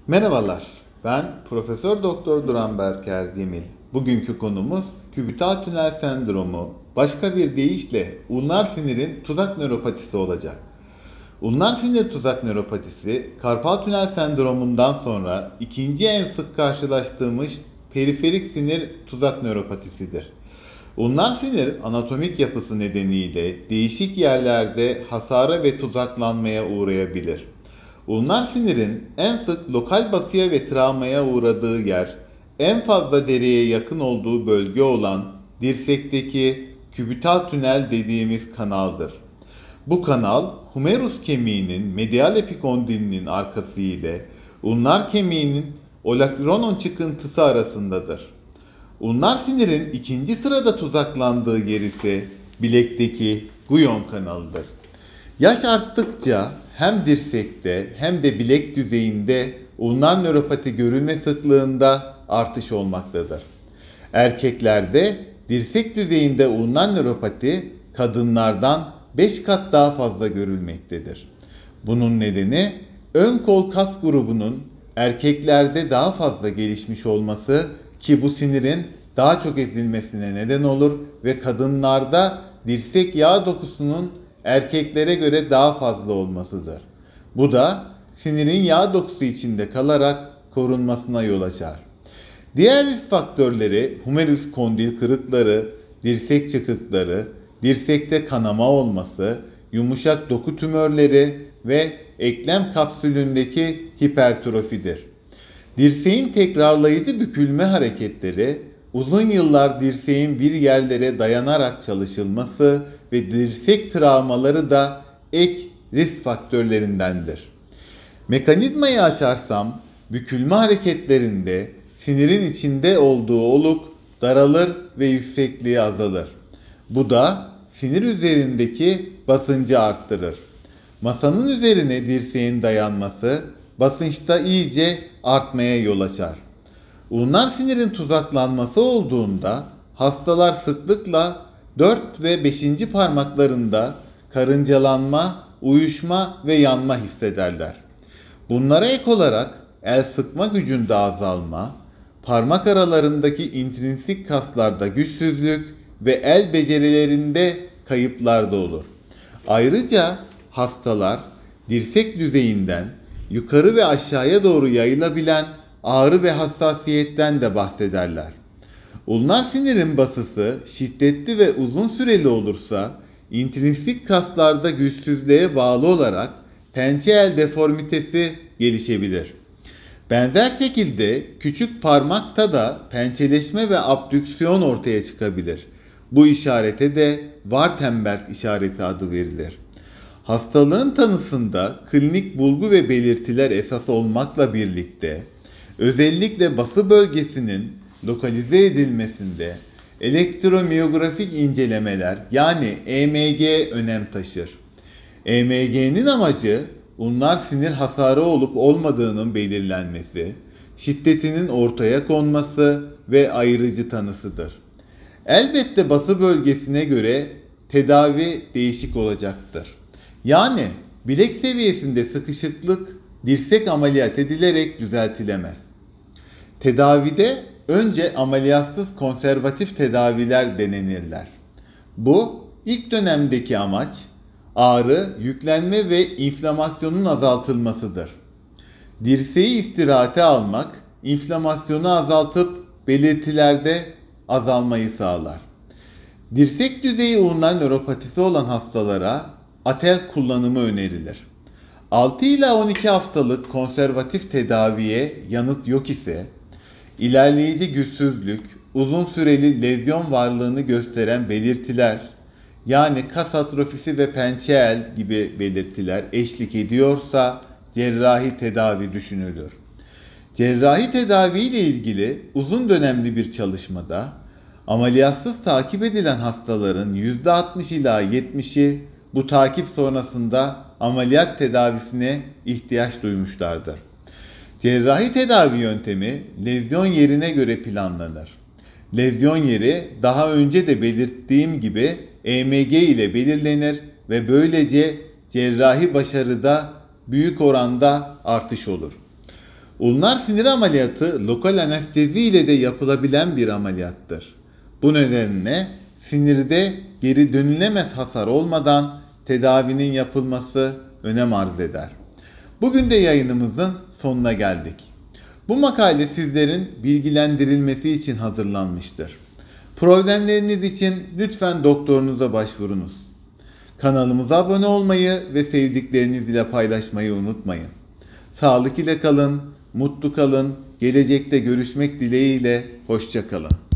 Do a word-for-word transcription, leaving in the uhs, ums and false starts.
Merhabalar, ben Profesör Doktor Duran Berker Cemil. Bugünkü konumuz kübital tünel sendromu, başka bir deyişle ulnar sinirin tuzak nöropatisi olacak. Ulnar sinir tuzak nöropatisi, karpal tünel sendromundan sonra ikinci en sık karşılaştığımız periferik sinir tuzak nöropatisidir. Ulnar sinir anatomik yapısı nedeniyle değişik yerlerde hasara ve tuzaklanmaya uğrayabilir. Ulnar sinirin en sık lokal basıya ve travmaya uğradığı yer, en fazla deriye yakın olduğu bölge olan dirsekteki kübital tünel dediğimiz kanaldır. Bu kanal, humerus kemiğinin medial epikondilinin arkası ile ulnar kemiğinin olecranon çıkıntısı arasındadır. Ulnar sinirin ikinci sırada tuzaklandığı yer ise bilekteki guyon kanalıdır. Yaş arttıkça hem dirsekte hem de bilek düzeyinde ulnar nöropati görülme sıklığında artış olmaktadır. Erkeklerde dirsek düzeyinde ulnar nöropati kadınlardan beş kat daha fazla görülmektedir. Bunun nedeni ön kol kas grubunun erkeklerde daha fazla gelişmiş olması ki bu sinirin daha çok ezilmesine neden olur ve kadınlarda dirsek yağ dokusunun erkeklere göre daha fazla olmasıdır. Bu da sinirin yağ dokusu içinde kalarak korunmasına yol açar. Diğer risk faktörleri humerus kondil kırıkları, dirsek çıkıkları, dirsekte kanama olması, yumuşak doku tümörleri ve eklem kapsülündeki hipertrofidir. Dirseğin tekrarlayıcı bükülme hareketleri, uzun yıllar dirseğin bir yerlere dayanarak çalışılması ve dirsek travmaları da ek risk faktörlerindendir. Mekanizmayı açarsam, bükülme hareketlerinde sinirin içinde olduğu oluk daralır ve yüksekliği azalır. Bu da sinir üzerindeki basıncı arttırır. Masanın üzerine dirseğin dayanması basınçta iyice artmaya yol açar. Ulnar sinirin tuzaklanması olduğunda hastalar sıklıkla dört ve beşinci parmaklarında karıncalanma, uyuşma ve yanma hissederler. Bunlara ek olarak el sıkma gücünde azalma, parmak aralarındaki intrinsik kaslarda güçsüzlük ve el becerilerinde kayıplar da olur. Ayrıca hastalar dirsek düzeyinden yukarı ve aşağıya doğru yayılabilen ağrı ve hassasiyetten de bahsederler. Ulnar sinirin basısı şiddetli ve uzun süreli olursa intrinsik kaslarda güçsüzlüğe bağlı olarak pençe el deformitesi gelişebilir. Benzer şekilde küçük parmakta da pençeleşme ve abdüksiyon ortaya çıkabilir. Bu işarete de Wartenberg işareti adı verilir. Hastalığın tanısında klinik bulgu ve belirtiler esas olmakla birlikte özellikle bası bölgesinin lokalize edilmesinde elektromiyografik incelemeler yani E M G önem taşır. E M G'nin amacı ulnar sinir hasarı olup olmadığının belirlenmesi, şiddetinin ortaya konması ve ayırıcı tanısıdır. Elbette bası bölgesine göre tedavi değişik olacaktır. Yani bilek seviyesinde sıkışıklık dirsek ameliyat edilerek düzeltilemez. Tedavide önce ameliyatsız konservatif tedaviler denenirler. Bu ilk dönemdeki amaç ağrı, yüklenme ve inflamasyonun azaltılmasıdır. Dirseği istirahate almak, inflamasyonu azaltıp belirtilerde azalmayı sağlar. Dirsek düzeyi ulnar nöropatisi olan hastalara atel kullanımı önerilir. altı ila on iki haftalık konservatif tedaviye yanıt yok ise, ilerleyici güçsüzlük, uzun süreli lezyon varlığını gösteren belirtiler, yani kas atrofisi ve pençe el gibi belirtiler eşlik ediyorsa cerrahi tedavi düşünülür. Cerrahi tedavi ile ilgili uzun dönemli bir çalışmada ameliyatsız takip edilen hastaların yüzde altmış ila yetmişi bu takip sonrasında ameliyat tedavisine ihtiyaç duymuşlardır. Cerrahi tedavi yöntemi lezyon yerine göre planlanır. Lezyon yeri daha önce de belirttiğim gibi E M G ile belirlenir ve böylece cerrahi başarıda büyük oranda artış olur. Ulnar sinir ameliyatı lokal anestezi ile de yapılabilen bir ameliyattır. Bu nedenle sinirde geri dönülemez hasar olmadan tedavinin yapılması önem arz eder. Bugün de yayınımızın sonuna geldik. Bu makale sizlerin bilgilendirilmesi için hazırlanmıştır. Problemleriniz için lütfen doktorunuza başvurunuz. Kanalımıza abone olmayı ve sevdikleriniz ile paylaşmayı unutmayın. Sağlık ile kalın, mutlu kalın, gelecekte görüşmek dileğiyle, hoşça kalın.